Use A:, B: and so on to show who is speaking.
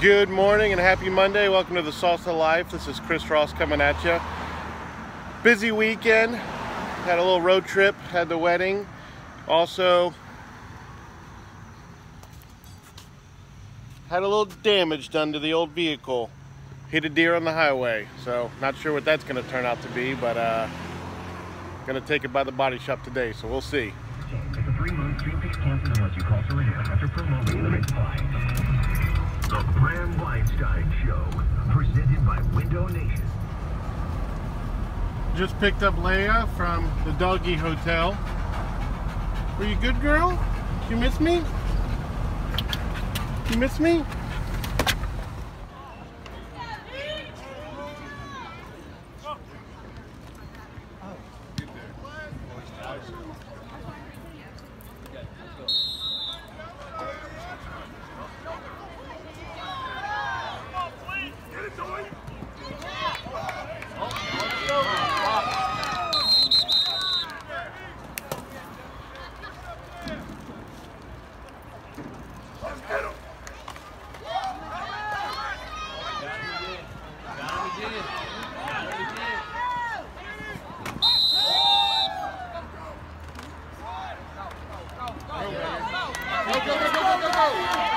A: Good morning and happy Monday. Welcome to the Salsa Life. This is Chris Ross coming at you. Busy weekend. Had a little road trip. Had the wedding. Also had a little damage done to the old vehicle. Hit a deer on the highway. So not sure what that's going to turn out to be, but going to take it by the body shop today. So we'll see.
B: It's a 3-month 3-piece cancel unless you call Serena after promo rate limit 5. The Bram Weinstein Show, presented by Window Nation.
A: Just picked up Leia from the Doggy Hotel. Were you good, girl? You miss me? You miss me? Go, go, go, go, go, go!